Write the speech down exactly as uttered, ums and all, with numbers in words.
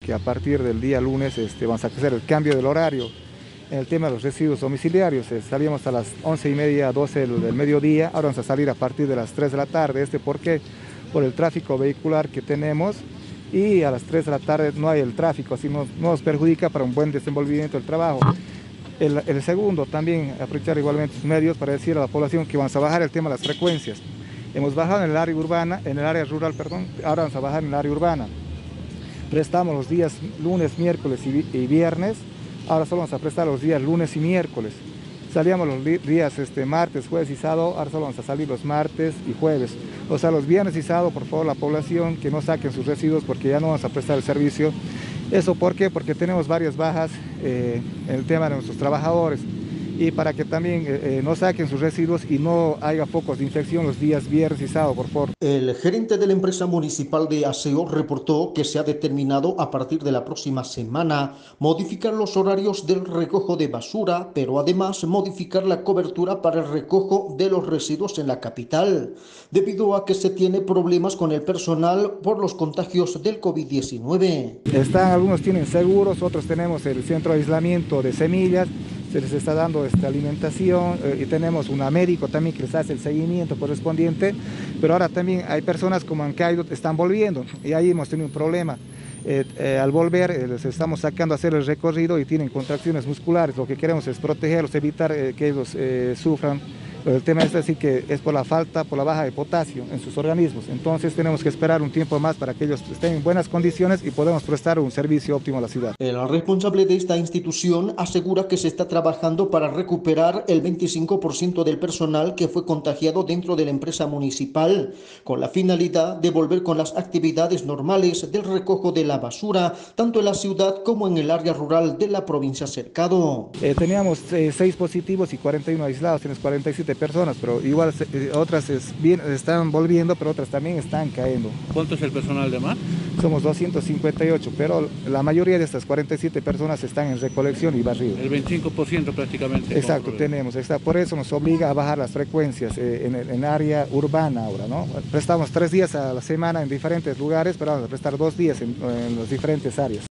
Que a partir del día lunes este, vamos a hacer el cambio del horario en el tema de los residuos domiciliarios. Eh, salíamos a las once y media, doce del, del mediodía, ahora vamos a salir a partir de las tres de la tarde. ¿Este por qué? Por el tráfico vehicular que tenemos, y a las tres de la tarde no hay el tráfico, así nos, nos perjudica para un buen desenvolvimiento del trabajo. El, el segundo, también aprovechar igualmente sus medios para decir a la población que vamos a bajar el tema de las frecuencias. Hemos bajado en el área urbana, en el área rural, perdón, ahora vamos a bajar en el área urbana. Prestamos los días lunes, miércoles y, y viernes, ahora solo vamos a prestar los días lunes y miércoles. Salíamos los días este, martes, jueves y sábado, ahora solo vamos a salir los martes y jueves. O sea, los viernes y sábado, por favor, la población que no saquen sus residuos porque ya no vamos a prestar el servicio. ¿Eso por qué? Porque tenemos varias bajas eh, en el tema de nuestros trabajadores. Y para que también eh, no saquen sus residuos y no haya focos de infección los días viernes y sábado, por favor. El gerente de la empresa municipal de aseo reportó que se ha determinado a partir de la próxima semana modificar los horarios del recojo de basura, pero además modificar la cobertura para el recojo de los residuos en la capital, debido a que se tiene problemas con el personal por los contagios del COVID diecinueve. Están, algunos tienen seguros, otros tenemos el centro de aislamiento de semillas, se les está dando esta alimentación eh, y tenemos un médico también que les hace el seguimiento correspondiente, pero ahora también hay personas como han caído, están volviendo y ahí hemos tenido un problema. Eh, eh, al volver eh, les estamos sacando a hacer el recorrido y tienen contracciones musculares. Lo que queremos es protegerlos, evitar eh, que ellos eh, sufran. El tema es así que es por la falta, por la baja de potasio en sus organismos. Entonces tenemos que esperar un tiempo más para que ellos estén en buenas condiciones y podamos prestar un servicio óptimo a la ciudad. El responsable de esta institución asegura que se está trabajando para recuperar el veinticinco por ciento del personal que fue contagiado dentro de la empresa municipal, con la finalidad de volver con las actividades normales del recojo de la basura, tanto en la ciudad como en el área rural de la provincia Cercado. Eh, teníamos eh, seis positivos y cuarenta y uno aislados, tienes cuarenta y siete personas, pero igual eh, otras es, bien, están volviendo, pero otras también están cayendo. ¿Cuánto es el personal de más? Somos doscientos cincuenta y ocho, pero la mayoría de estas cuarenta y siete personas están en recolección y barrido. El veinticinco por ciento prácticamente. Exacto, tenemos, está, por eso nos obliga a bajar las frecuencias eh, en, en área urbana ahora, ¿no? Prestamos tres días a la semana en diferentes lugares, pero vamos a prestar dos días en, en las diferentes áreas.